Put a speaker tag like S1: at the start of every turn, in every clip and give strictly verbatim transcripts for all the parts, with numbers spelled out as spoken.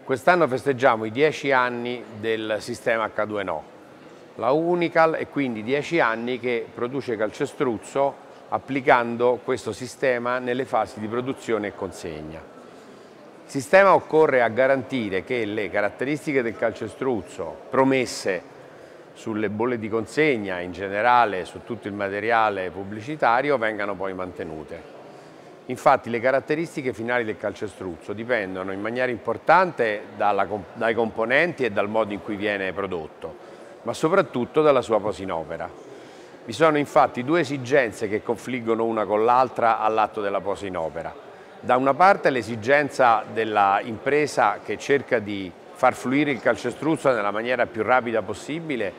S1: Quest'anno festeggiamo i dieci anni del sistema acca due no, la Unical, e quindi dieci anni che produce calcestruzzo applicando questo sistema nelle fasi di produzione e consegna. Il sistema occorre a garantire che le caratteristiche del calcestruzzo promesse sulle bolle di consegna, in generale su tutto il materiale pubblicitario, vengano poi mantenute. Infatti le caratteristiche finali del calcestruzzo dipendono in maniera importante dalla, dai componenti e dal modo in cui viene prodotto, ma soprattutto dalla sua posa in opera. Vi sono infatti due esigenze che confliggono una con l'altra all'atto della posa in opera. Da una parte l'esigenza dell'impresa che cerca di far fluire il calcestruzzo nella maniera più rapida possibile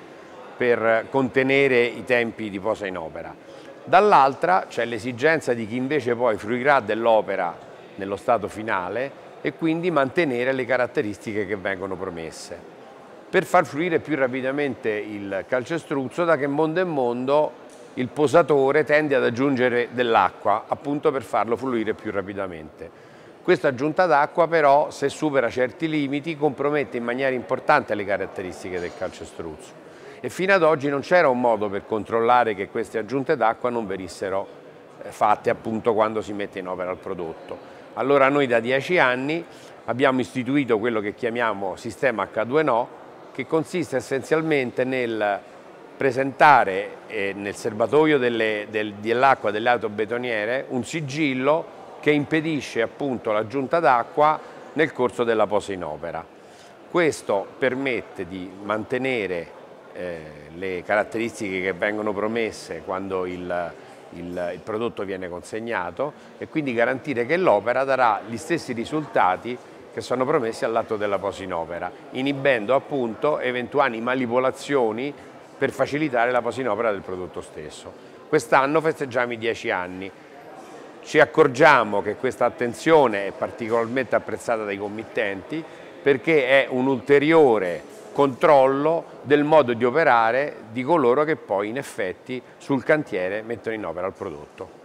S1: per contenere i tempi di posa in opera. Dall'altra c'è l'esigenza di chi invece poi fruirà dell'opera nello stato finale e quindi mantenere le caratteristiche che vengono promesse. Per far fluire più rapidamente il calcestruzzo, da che mondo è mondo il posatore tende ad aggiungere dell'acqua, appunto per farlo fluire più rapidamente. Questa aggiunta d'acqua però, se supera certi limiti, compromette in maniera importante le caratteristiche del calcestruzzo. E fino ad oggi non c'era un modo per controllare che queste aggiunte d'acqua non venissero fatte appunto quando si mette in opera il prodotto. Allora noi da dieci anni abbiamo istituito quello che chiamiamo sistema acca due no, che consiste essenzialmente nel presentare eh, nel serbatoio delle, del, dell'acqua delle autobetoniere un sigillo che impedisce appunto l'aggiunta d'acqua nel corso della posa in opera. Questo permette di mantenere Eh, le caratteristiche che vengono promesse quando il, il, il prodotto viene consegnato e quindi garantire che l'opera darà gli stessi risultati che sono promessi all'atto della posa in opera, inibendo appunto eventuali manipolazioni per facilitare la posa in opera del prodotto stesso. Quest'anno festeggiamo i dieci anni. Ci accorgiamo che questa attenzione è particolarmente apprezzata dai committenti perché è un ulteriore controllo del modo di operare di coloro che poi in effetti sul cantiere mettono in opera il prodotto.